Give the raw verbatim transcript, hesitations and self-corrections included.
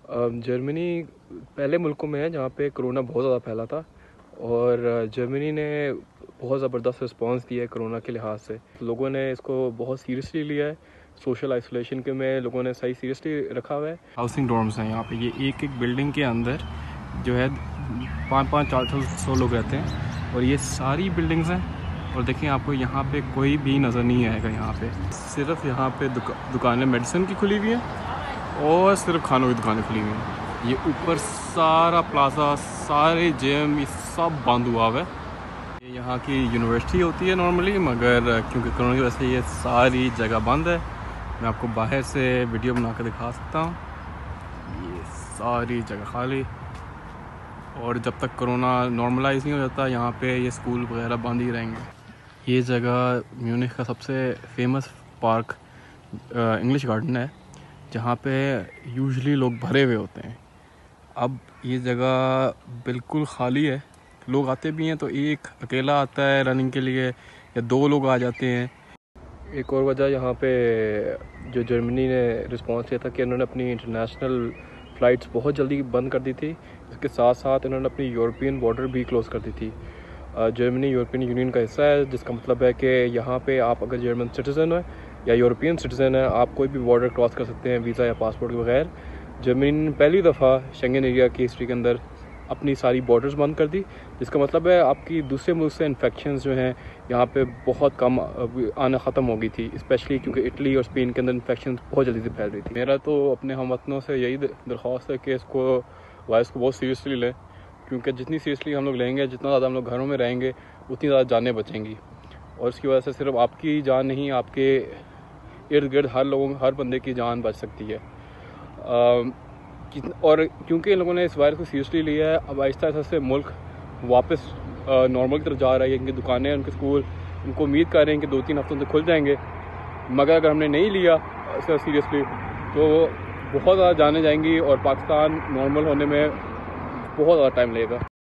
Germany पहले मुल्कों में है जहाँ पे कोरोना बहुत ज़्यादा फैला था, और जर्मनी ने बहुत ज़बरदस्त रिस्पांस दिया है कोरोना के लिहाज से। लोगों ने इसको बहुत सीरियसली लिया है। सोशल आइसोलेशन के में लोगों ने सही सीरियसली रखा हुआ है। हाउसिंग डॉर्म्स हैं यहाँ पे, ये एक एक बिल्डिंग के अंदर जो है पाँच पाँच चार सौ लोग रहते हैं, और ये सारी बिल्डिंग्स हैं। और देखिए आपको यहाँ पे कोई भी नज़र नहीं आएगा। यहाँ पे सिर्फ यहाँ पे दुका, दुकानें मेडिसिन की खुली हुई हैं और सिर्फ खानों की दुकानें खुली हुई हैं। ये ऊपर सारा प्लाजा, सारे जिम, ये सब बंद हुआ हुआ है। ये यहाँ की यूनिवर्सिटी होती है नॉर्मली, मगर क्योंकि कोरोना की वजह से ये सारी जगह बंद है। मैं आपको बाहर से वीडियो बना कर दिखा सकता हूँ। ये सारी जगह खाली, और जब तक कोरोना नॉर्मलाइज नहीं हो जाता यहाँ पे ये स्कूल वगैरह बंद ही रहेंगे। ये जगह म्यूनिख का सबसे फेमस पार्क इंग्लिश गार्डन है, जहाँ पे यूजुअली लोग भरे हुए होते हैं। अब ये जगह बिल्कुल खाली है। लोग आते भी हैं तो एक अकेला आता है रनिंग के लिए, या दो लोग आ जाते हैं। एक और वजह यहाँ पे जो जर्मनी ने रिस्पांस दिया था कि उन्होंने अपनी इंटरनेशनल फ़्लाइट्स बहुत जल्दी बंद कर दी थी। इसके साथ साथ इन्होंने अपनी यूरोपियन बॉर्डर भी क्लोज़ कर दी थी। जर्मनी यूरोपियन यूनियन का हिस्सा है, जिसका मतलब है कि यहाँ पे आप अगर जर्मन सिटीज़न है या यूरोपियन सिटीज़न है, आप कोई भी बॉर्डर क्रॉस कर सकते हैं वीज़ा या पासपोर्ट के बगैर। जर्मनी ने पहली दफ़ा शेंगन एरिया की हिस्ट्री के अंदर अपनी सारी बॉर्डर्स बंद कर दी, जिसका मतलब है आपकी दूसरे मुल्क से इन्फेक्शंस जो हैं यहाँ पे बहुत कम आना ख़त्म हो गई थी, स्पेशली क्योंकि इटली और स्पेन के अंदर इन्फेक्शंस बहुत जल्दी से फैल रही थी। मेरा तो अपने हमवतनों से यही दरख्वास्त है कि इसको वायरस को बहुत सीरियसली लें, क्योंकि जितनी सीरियसली हम लोग लेंगे, जितना ज़्यादा हम लोग घरों में रहेंगे, उतनी ज़्यादा जानें बचेंगी। और इसकी वजह से सिर्फ आपकी जान नहीं, आपके इर्द गिर्द हर लोगों हर बंदे की जान बच सकती है। आ, और क्योंकि इन लोगों ने इस वायरस को सीरियसली लिया है, अब आहिस्ता आहिस्ता से मुल्क वापस नॉर्मल की तरफ जा रहा है। इनकी दुकानें, उनके स्कूल, उनको उम्मीद कर रहे हैं कि दो तीन हफ्तों से खुल जाएंगे, मगर अगर हमने नहीं लिया सीरियसली तो बहुत ज़्यादा जाने जाएंगी और पाकिस्तान नॉर्मल होने में बहुत ज़्यादा टाइम लगेगा।